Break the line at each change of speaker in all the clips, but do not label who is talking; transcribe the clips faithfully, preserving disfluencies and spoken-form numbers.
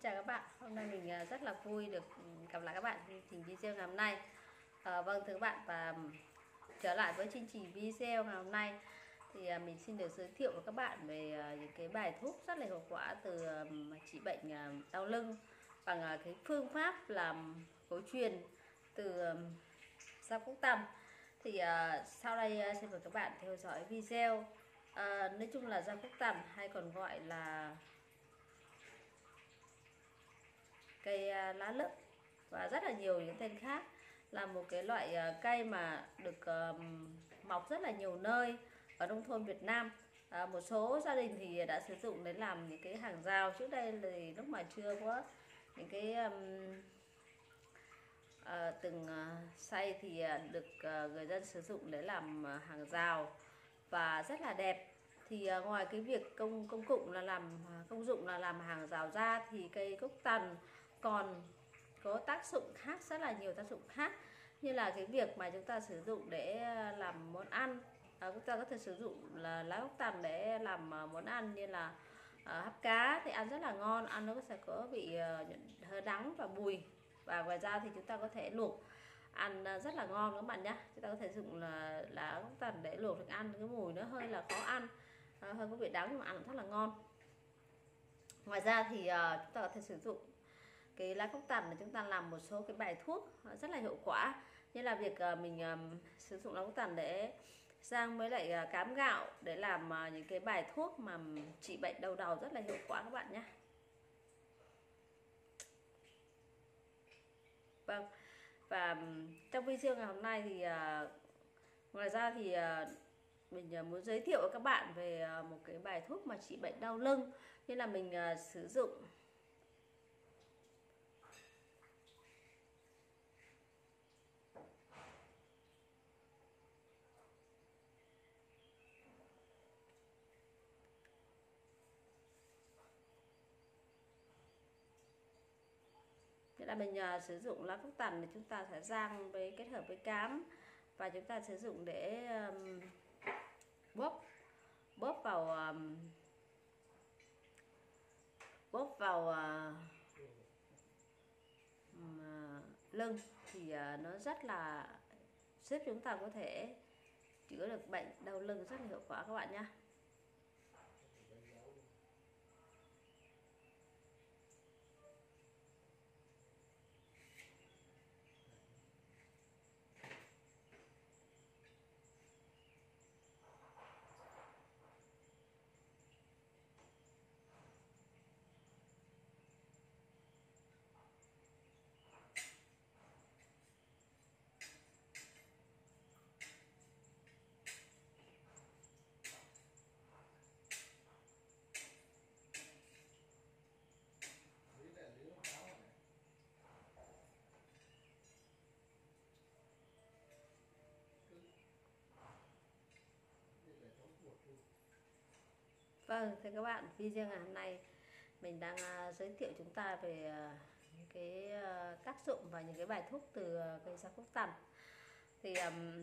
chào các bạn. Hôm nay mình à, rất là vui được ừ, gặp lại các bạn trong chương trình video ngày hôm nay. À, vâng thưa các bạn, và trở lại với chương trình video ngày hôm nay thì à, mình xin được giới thiệu với các bạn về à, những cái bài thuốc rất là hiệu quả từ à, trị bệnh à, đau lưng bằng à, cái phương pháp làm cổ truyền từ à, rau cúc tằm. Thì à, sau đây à, xin mời các bạn theo dõi video. À, nói chung là rau cúc tằm hay còn gọi là cây lá lứt và rất là nhiều những tên khác, là một cái loại cây mà được uh, mọc rất là nhiều nơi ở nông thôn Việt Nam. À, một số gia đình thì đã sử dụng để làm những cái hàng rào. Trước đây thì lúc mà chưa có những cái um, uh, từng uh, xây thì uh, được uh, người dân sử dụng để làm uh, hàng rào và rất là đẹp. Thì uh, ngoài cái việc công công dụng là làm công dụng là làm hàng rào ra thì cây cúc tằm còn có tác dụng khác, rất là nhiều tác dụng khác, như là cái việc mà chúng ta sử dụng để làm món ăn. À, chúng ta có thể sử dụng là lá cúc tằm để làm món ăn như là à, hấp cá thì ăn rất là ngon, ăn nó sẽ có vị uh, hơi đắng và bùi. Và ngoài ra thì chúng ta có thể luộc ăn rất là ngon các bạn nhé. Chúng ta có thể dùng là lá cúc tằm để luộc được ăn, cái mùi nó hơi là khó ăn, à, hơi có vị đắng nhưng mà ăn rất là ngon. Ngoài ra thì uh, chúng ta có thể sử dụng cái lá cúc tằm để chúng ta làm một số cái bài thuốc rất là hiệu quả, như là việc mình sử dụng lá cúc tằm để rang với lại cám gạo để làm những cái bài thuốc mà trị bệnh đau đầu rất là hiệu quả các bạn nhé. Vâng, và trong video ngày hôm nay thì ngoài ra thì mình muốn giới thiệu với các bạn về một cái bài thuốc mà trị bệnh đau lưng, như là mình sử dụng Nghĩa là mình uh, sử dụng lá cúc tằm thì chúng ta sẽ rang với kết hợp với cám, và chúng ta sử dụng để um, bóp bóp vào um, bóp vào uh, um, lưng thì uh, nó rất là giúp chúng ta có thể chữa được bệnh đau lưng rất là hiệu quả các bạn nhé. Vâng, thưa các bạn, video ngày hôm nay mình đang uh, giới thiệu chúng ta về uh, những cái uh, tác dụng và những cái bài thuốc từ uh, cây rau cúc tằm. Thì um,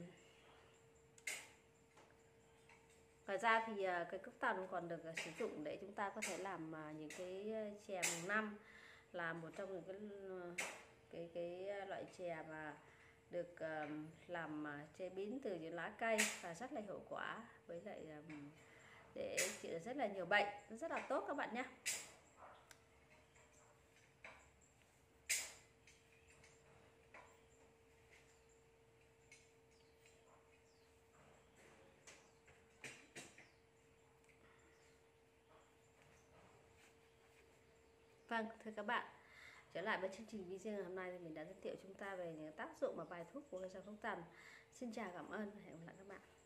ngoài ra thì uh, cây cúc tằm còn được uh, sử dụng để chúng ta có thể làm uh, những cái chè mùng năm, là một trong những cái uh, cái cái loại chè mà được uh, làm uh, chế biến từ những lá cây và rất là hiệu quả, với lại um, để chữa rất là nhiều bệnh, rất là tốt các bạn nhé. Vâng, thưa các bạn, trở lại với chương trình video ngày hôm nay thì mình đã giới thiệu chúng ta về những tác dụng và bài thuốc của rau cúc tằm. Xin chào, cảm ơn và hẹn gặp lại các bạn.